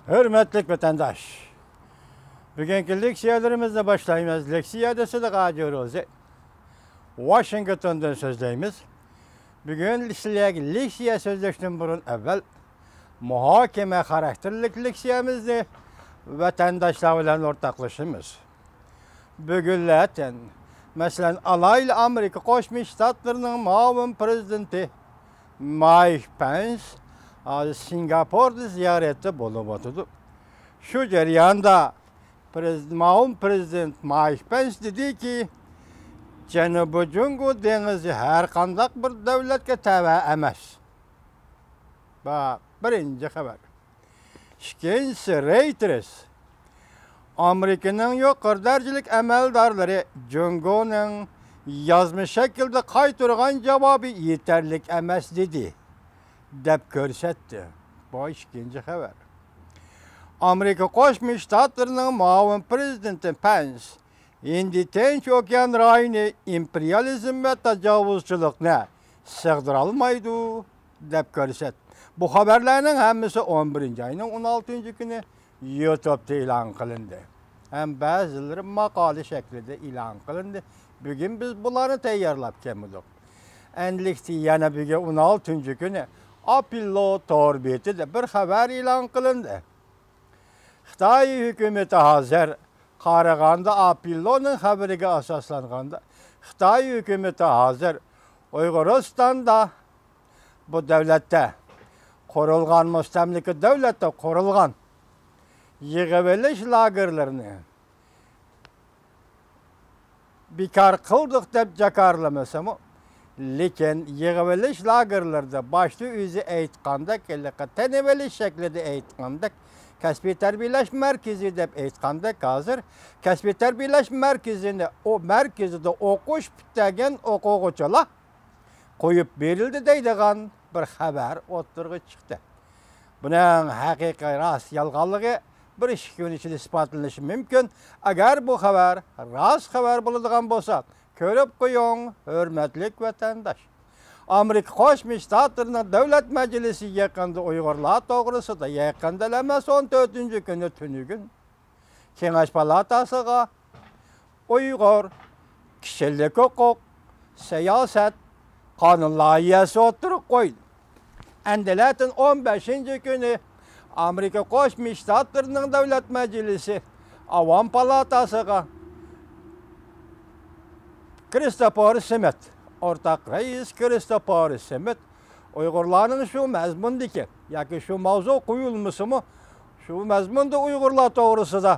Hürmetlik vatandaş, bugünkü leksiyelerimizle başlayımız. Leksiyadası da gacıyoruz. Washington'dan sözleyimiz. Bugün leksiya sözleştim burun evvel muhakeme karakterlik leksiyamızda vatandaşlarla ortaklaşımız. Bugünlerden mesela alaylı Amerika Koşmuş Ştatlarının muavin prezidenti Mike Pence Singapur'da ziyarette bulunuyordu. Şu cereyanda muavin prezident Mike Pence dedi ki Cenubi Jungo denizi her kandak bir devletke tava emas. Bak birinci haber. İkinci Reuters Amerika'nın yukarı derecelik emeldarları Jungo'nun yazmış şekilde kaytırgan cevabı yeterlik emas dedi. Dep görsetti. Bu ikinci haber. Amerika Koşmuş Ştatlarının muavin prezidenti Pence Indi Tinç Okyan rayını imperializm ve tecavüzçülükne sığdırılmaydı dep görset. Bu haberlerin hemisi 11. ayının 16. günü YouTube'da ilan kılındı. Hem bazıları makale şeklinde ilan kılındı. Bugün biz bunları teyarlap kemidik. Enlikti yana bugün 16. günü Apollo torbeti de bir haber ilan kılındı. Xitay hükümeti hazır Qaraganda Apollo'nun haberiga asaslanganda Xitay hükümeti hazır Uyg'uristan'da bu devlette kurulgan müstemlike devlette kurulgan yığıveliş lagerlerini bekar kıldık dep jakarlamasam lekin yığıveliş lagerlerde başta özü aytqanda teneveli şeklinde aytqanda Kasbi Terbiyeleş Merkezi dep aytqanda hazır Kasbi Terbiyeleş Merkezi'nde o merkezde okuş bitegen okuğuçular koyup verildi deydigan bir haber o'ttirg'i chiqdi. Bunun haqiqiy rast yalg'onligi bir ish kun ichida isbotlanishi mumkin. Agar bu xabar rast xabar bo'ladigan bo'lsa, ko'rib qo'ying, hurmatli vatandosh. Amerika Qo'shma Shtatlarining Davlat Majlisi yaqinda Uyg'urlar to'g'risida yaqinda emas 14-kuni tunugun Kengash palatasiga Uyg'ur kishilik huquq, siyosat qonun loyihasi o'tirib qo'ydi. Endilatin 15. günü Amerika Qo'shma Shtatlarining Davlat Majlisi Avam palatasiga Christopher Smith ortak reis Christopher Smith Uyg'urlarning shu mazmundagi yoki shu mavzu qo'yilmasimi shu mazmunda Uyg'urlar to'g'risida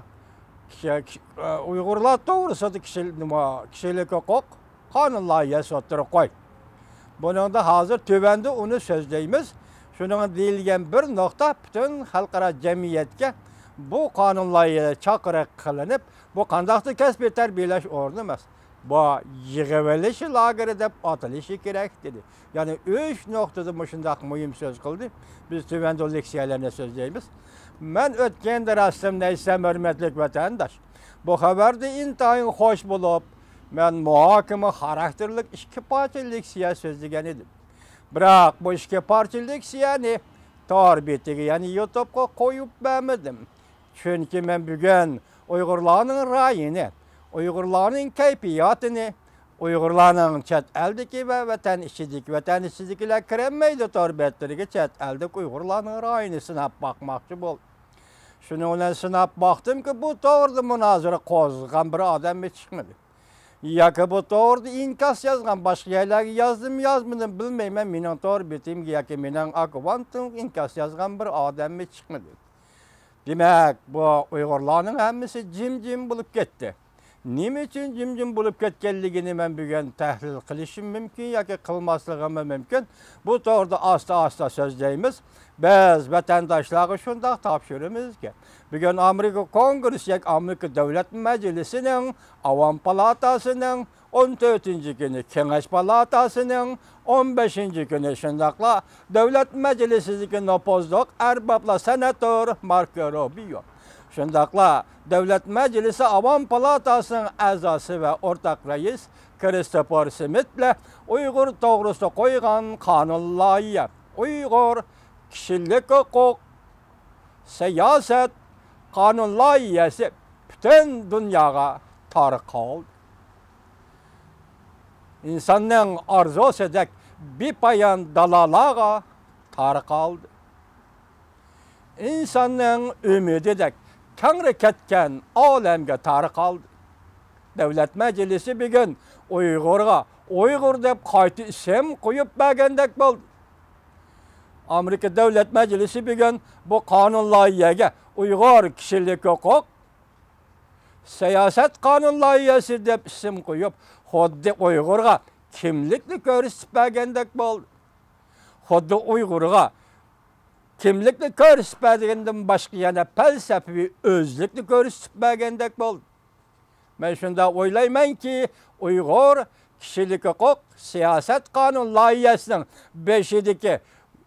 kishilik huquq qonun loyihasi o'tirib qo'ydi. Buningda hozir tövende onu sözleyimiz. Şunun deyilgen bir nokta bütün xalqaro jamiyatga bu qonun loyihasi chaqiriq qilinib, bu qandaqdir kasbiy tarbiyalash o'rni emas. Bu yig'ivelish lageri deb atilishi kerak dedi. Yani 3 noktada shundaq muhim söz qildi. Biz tövende leksiyalarni sözleyimiz. Men o'tgan darsimda aysam hurmatli vatandosh, bu xabarda intayin xo'sh bo'lib men muhokama xarakterlik ikki parcha leksiya so'zlagan edim. Biroq bu ikki parcha leksiyani tor betiga, ya'ni YouTube'ga qo'yib bermadim. Chunki men bugun Uyg'urlarning ra'yini, Uyg'urlarning kayfiyatini, Uyg'urlarning chet eldagi va vatan ichidagi, vatan ichidagilar kirmaydi tor betlariga chet eldagi Uyg'urlarning ra'yini sinab boqmoqchi bo'ldim. Shuning bilan sinab boqdimki, bu to'g'rida munozara qo'zg'agan bir odam chiqmadi. Yoki bu to'g'rida inkas yozgan, boshqa yerlarga yozdim, yozmadim bilmayman. Mening to'g'ri betimga yoki mening akvantim inkas yozgan bir odam chiqmadi. Demak, bu Uyg'urlarning hammasi jim-jim bo'lib ketdi. Nima uchun jim-jim bo'lib ketganligini men bugun tahlil qilishim mumkin yoki qilmasligim mumkin. Bu to'g'rida asta-asta so'zlaymiz. Biz vatandoshlarga shunday topshirimizki, bugun Amerika Kongresi yoki Amerika Davlat Majlisining Avam palatasining 14-günü Kengash palatasining 15-günü shundaqla Davlat Majlisidagi nopozliq arboblar senator Marco Rubio. Shundaqla Davlat Majlisi Avam palatasining a'zosi va o'rtak rais Christopher Smith bilan Uyg'ur to'g'risida qo'ygan qonun loyiha Uyg'ur kishilik huquq, siyaset, kanun layihesi bütün dünyaya tarık oldu. İnsanın arzu edek bir payan dalalağa tarık oldu. İnsanın ümid edek Tanrı ketken alemge tarık oldu. Devlet Meclisi bir gün Uygur'a Uygur dep kayti isim koyup bergendek oldu. Amerika Devlet Meclisi bir gün bu kanun layihege Uygur kişilik hukuk siyaset kanun layihesi dep isim koyup Hoddi Uygur'a kimlikli görüşüp bergendek oldu. Hoddi Uygur'a kimlikli görüşüp bergendek başka yana felsefi özlükli görüşüp bergendek oldu. Ben şunda oylayman ki Uygur kişilik hukuk siyaset kanun layihesinin 5'deki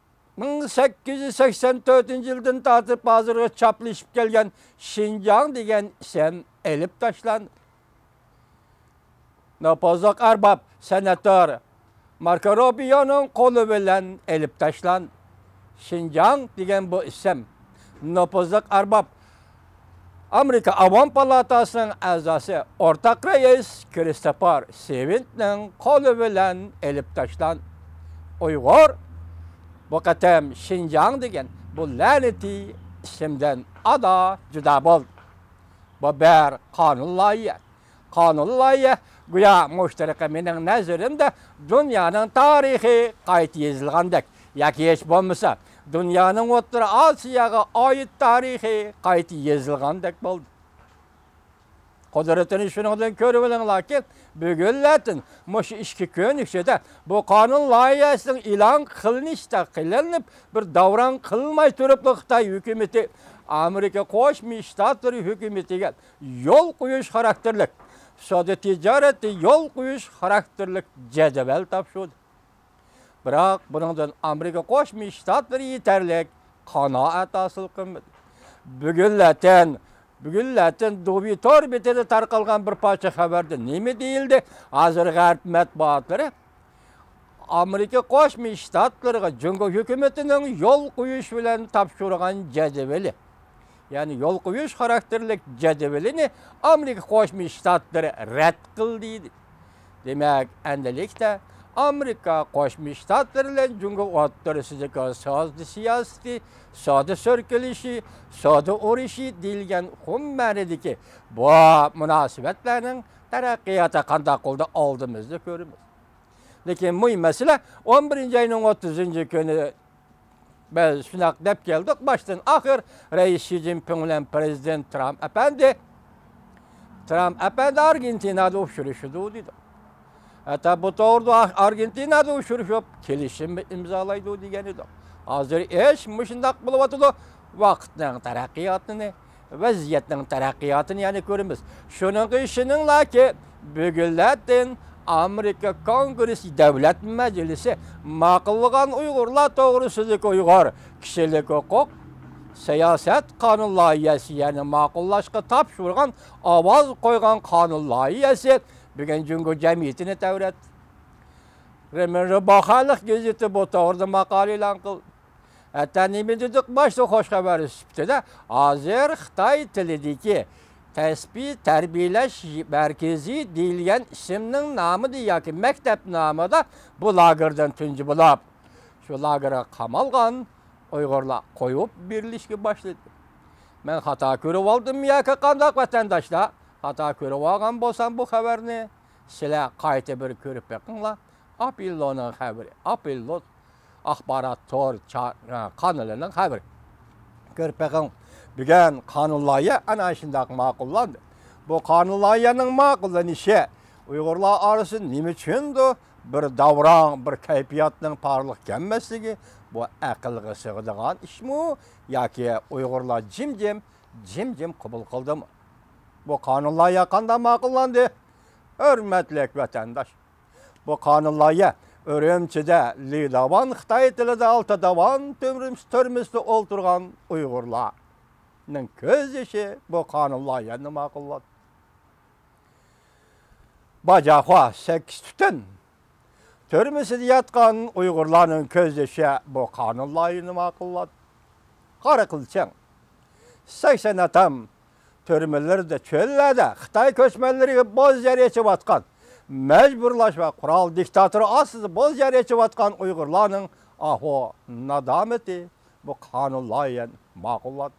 1884 yıldan tartıp hazırga çaplaşıp gelgen Şinjan degen isim elip taşlandı. Nopozok Arbab senatör Marco Rubio'nun kolu bilen elip taşlandı. Şinjan degen bu isim Nopozok Arbab Amerika Avam Palatası'nın azası ortak reis Christopher Sevint'nin kolu bilen elip taşlandı. Uygur bu katem Şinjan degen bu laneti isimden ada juda boldu. Bu ber kanun layihesi. Kanun layihesi güya müştereke menin nazarimde dünyanın tarihi kayıt yazılgandek. Yaki hiç bolmasa dünyanın Orta Asya'ya ait tarihi kayıt yazılgandek boldu. Kudretini şunundan körübelin ki bugünletin muş işki könükçede bu kanun layihesinin ilan kılınışta kılınıp bir davran kılmay turuplu Xitay hükümeti Amerika Koşmuş Ştatları hükümetiyle yol koyuş karakterlik soda ticareti yol koyuş karakterlik cedvel tapşırdı. Bırak bundan Amerika Koşmuş Ştatları yeterlik kanaat asıl kılmadı. Bugünletin dubitor bitede tarqalgan bir parça haberde neme değildi? Hazır garp matbuatları Amerika Koşmuş Ştatlarıga Cumhur hükümetinin yol koyuş bilen tapşırgan cedveli. Yani yol koyuş karakterlik cedvelini Amerika Koşmuş Ştatları red kıldıydı. Demek endelikte Amerika Koşmuş Ştatları ile Cumhur Ortası'ndaki sözlü siyaseti, sözlü sörkülüşü, sözlü uğraşı dilgen hummanedeki bu münasebetlerin terakkiyata kandak oldu aldığımızda görürüz. Lakin bu mesele 11. ayının 30. günü biz şunak dep geldik. Baştan ahir Reis Xi Jinping ile Prezident Trump Efendi Argentina'da uçuruşudu dedi. Hatta bu doğru Argentina'da uçuruşup kelişim imzalaydı degeni de. Hazır eş muşundak buluvatıdı vaktinin terakkiyatını, vaziyetinin terakkiyatını yani görürüz. Şunun işinin ki bugünletin Amerika Kongresi Devlet Meclisi makıllıgan Uygurlar doğrusuzluk Uygur kişilik hukuk siyaset kanun layihesi yani makullaşka tapşırgan avaz koygan kanun layihesi bugün Cumhur Cemiyeti'ne devret. Remen Bakanlık gezeti bu orada makale ilan kıl. Hatta nemi dedik başta hoş haberi süpte de Azər Xitay tilideki tespit terbiyeleş merkezi deyilgen isimnin namı diye ki mektep namı da bu lagerden tüncü bulup şu lagere kamalgan Uygurla koyup birleşki başladı. Ben hata körüp aldım ya ki kandak vatandaşla hata körüp algan bolsam bu haberini sile kayıtı bir körüp bakınla Apillo'nun haberi, Apillo ahbarat tor kanalının haberi. Körüp bakın. Bugün kanun layihesi ana şundak makullandı. Bu kanun layihesinin makullanışı Uygurlar arasında nime üçündü? Bir davran, bir kayfiyatının parlak gelmesligi bu akılga sığdığan iş mi? Yaki Uygurlar cim kabul kıldı mı? Bu kanun layihesi kanda makullandı? Hürmetli vatandaş. Bu kanun layihesi Örümçide Lidavan Xitay tilide altı davan törmüsü olturgan Uygurlar. Köz işi bu kanun layihesini makulladı. Bacakwa 8 tütün törmüsü yatkan Uygurların köz işi bu kanun layihesini makulladı. Kara kılçan 80 atam türmelerde, çöllerde, Xitay köçmenleriga boz yer echib atkan, mecburlaş ve kural diktatörü asız boz yer echib atkan Uygurlarning aho nadameti bu kanun layen maqullat.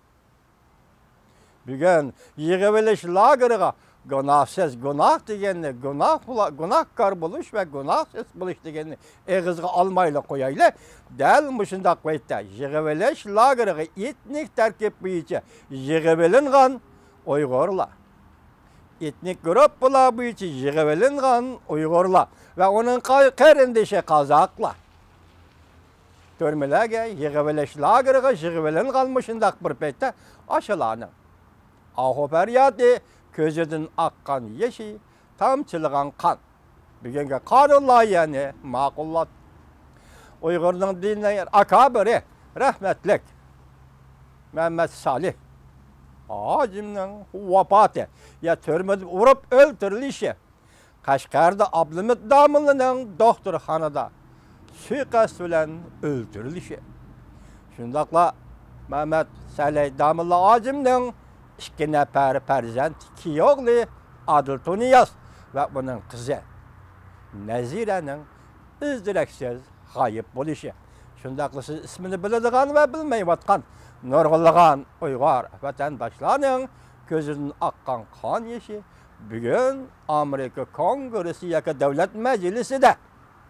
Bugün yığıveliş lagırıga günahsız günah degenini, günahkar buluş ve günahsız buluş degenini eğizge almayla koyayla del muşundaq vaytda yığıveliş lagırıga etnik terkip büyüce yığıvelingan Uygurlar. Etnik grup bula büyüce yığıvelingan Uygurlar ve onun karındeşi Kazaklar. Törmelerge yığıveliş lagırıga yığıvelingan muşundaq bir peytte aşılanın. Aho feryatı közüdün akkan yeşi, tamçılığan kan. Bugünkü kanunlar yani makullat. Uygur'un dinine akabiri rahmetlik Mehmet Salih. Acımның vafatı ya törmede vurup öldürülüşü. Kaşgar'da Abdülhamit Damılı'nın doktorxanada suikast bilen öldürülüşü. Şundaqla Mehmet Salih Damılı acımның 2 nefer perzent, 2 oğlu Adil Tuniyaz ve bunun kızı Nezire'nin izdireksiz kayıp buluşu. Şundaqlı siz ismini biladigan ve bilmeyivatkan nurgulluğan Uygar vatandaşlarının gözünün akkan kan yeşi bugün Amerika Kongresi yaka Devlet Meclisi de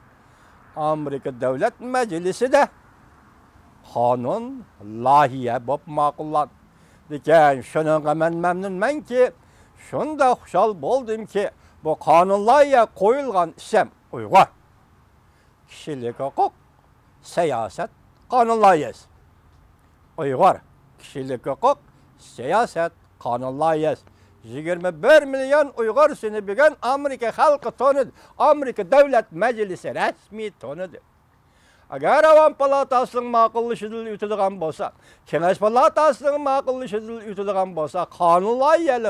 kanun lahiye bop makullan. Diken şununla men memnunmen ki şunda xuşal boldum ki bu kanunlarya koyulgan isem Uygur. Kişilik hukuk, siyaset kanunlaryası. Uygur, kişilik hukuk, siyaset kanunlaryası. 21 milyon Uygur seni bugün Amerika halkı tanıdı. Amerika Devlet Meclisi resmi tanıdı. Agar Avam Palatasının maqullaşıdıl ütülüğün bolsa, Kengaş Palatasının maqullaşıdıl ütülüğün bolsa, kanunlar yerli